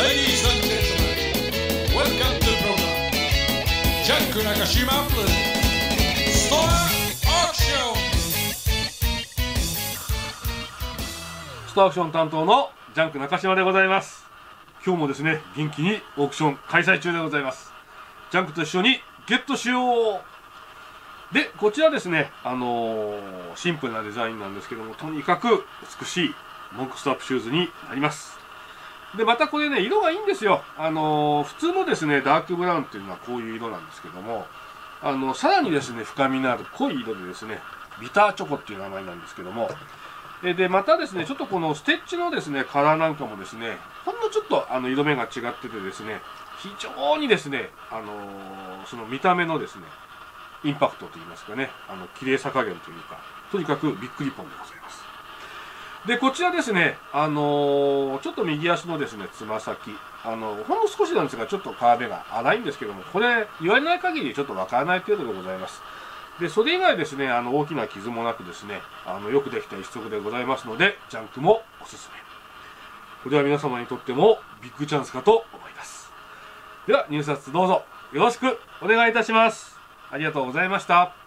Ladies and gentlemen, welcome to the program. ジャンク中島プレゼンツストアアクション。 ストアアクション担当のジャンク中島でございます。今日もですね、元気にオークション開催中でございます。ジャンクと一緒にゲットしよう。で、こちらですね、シンプルなデザインなんですけども、とにかく美しいモンクストラップシューズになります。で、またこれね、色がいいんですよ。普通のですね、ダークブラウンっていうのはこういう色なんですけども、さらにですね、深みのある濃い色でですね、ビターチョコっていう名前なんですけども、で、またですね、ちょっとこのステッチのですね、カラーなんかもですね、ほんのちょっと色目が違っててですね、非常にですね、その見た目のですね、インパクトといいますかね、綺麗さ加減というか、とにかくびっくりポンでございます。で、こちらですね、ちょっと右足のですね、つま先、ほんの少しなんですが、ちょっと皮目が粗いんですけども、これ、言われない限りちょっとわからない程度でございます。で、それ以外ですね、大きな傷もなくですね、よくできた一足でございますので、ジャンクもおすすめ。これは皆様にとってもビッグチャンスかと思います。では、入札どうぞよろしくお願いいたします。ありがとうございました。